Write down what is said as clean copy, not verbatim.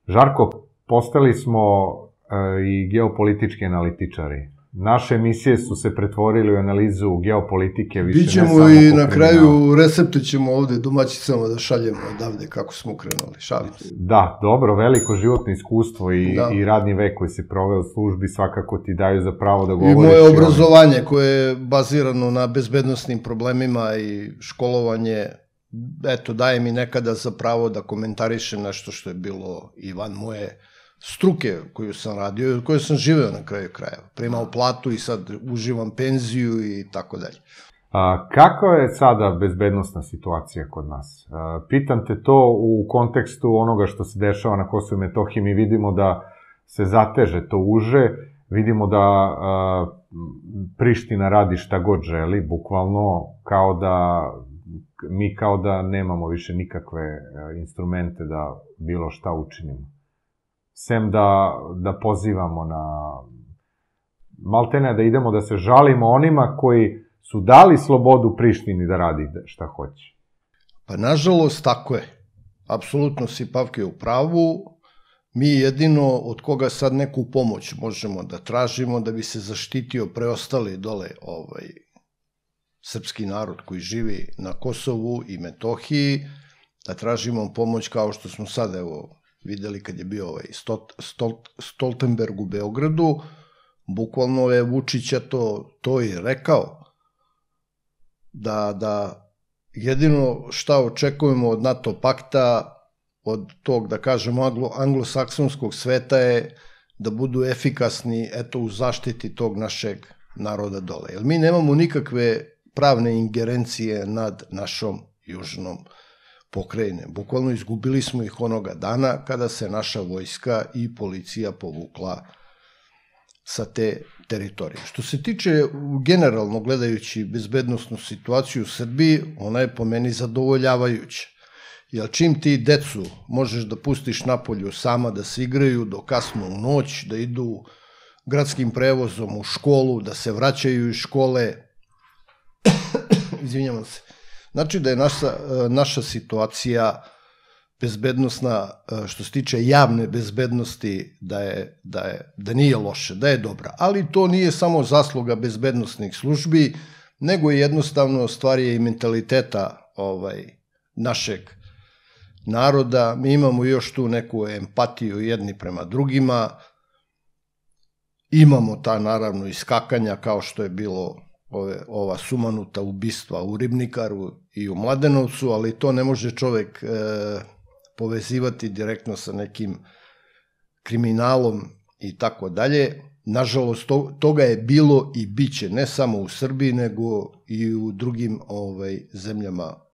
Žarko, postali smo i geopolitički analitičari. Naše emisije su se pretvorile u analizu geopolitike. Bićemo i na kraju recepte ćemo ovde domaćicama da šaljemo odavde kako smo krenuli, šalim se. Da, dobro, veliko životno iskustvo i radni vek koji se proveo u službi svakako ti daju za pravo da govoriš. I moje obrazovanje koje je bazirano na bezbednosnim problemima i školovanje, eto, daje mi nekada za pravo da komentarišem nešto što je bilo i van moje struke koju sam radio i koju sam živeo na kraju krajeva. Primao platu i sad uživam penziju i tako dalje. Kakva je sada bezbednostna situacija kod nas? Pitam te to u kontekstu onoga što se dešava na Kosovu i Metohiji. Mi vidimo da se zateže to uže, vidimo da Priština radi šta god želi, bukvalno kao da nemamo više nikakve instrumente da bilo šta učinimo. Sem da pozivamo na maltene da idemo da se žalimo onima koji su dali slobodu Prištini da radi šta hoće. Pa nažalost tako je. Apsolutno si, Pavke, u pravu. Mi jedino od koga sad neku pomoć možemo da tražimo da bi se zaštitio preostali dole srpski narod koji živi na Kosovu i Metohiji, da tražimo pomoć kao što smo sad, evo, videli kad je bio Stoltenberg u Beogradu, bukvalno je Vučića to i rekao, da jedino šta očekujemo od NATO pakta, od tog, da kažemo, anglosaksonskog sveta je da budu efikasni, eto, u zaštiti tog našeg naroda dole. Jer mi nemamo nikakve pravne ingerencije nad našom južnom pokrajine. Bukvalno izgubili smo ih onoga dana kada se naša vojska i policija povukla sa te teritorije. Što se tiče generalno gledajući bezbednosnu situaciju u Srbiji, ona je po meni zadovoljavajuća. Jer čim ti decu možeš da pustiš napolju sama da se igraju do kasno u noć, da idu gradskim prevozom u školu, da se vraćaju iz škole, izvinjavam se, znači da je naša situacija bezbednosna, što se tiče javne bezbednosti, da nije loše, da je dobra. Ali to nije samo zasluga bezbednosnih službi, nego jednostavno stvar je i mentaliteta našeg naroda. Mi imamo još tu neku empatiju jedni prema drugima, imamo ta naravno iskakanja kao što je bilo ova sumanuta ubistva u Ribnikaru i u Mladenovcu, ali to ne može čovek povezivati direktno sa nekim kriminalom i tako dalje. Nažalost, toga je bilo i bit će, ne samo u Srbiji, nego i u drugim zemljama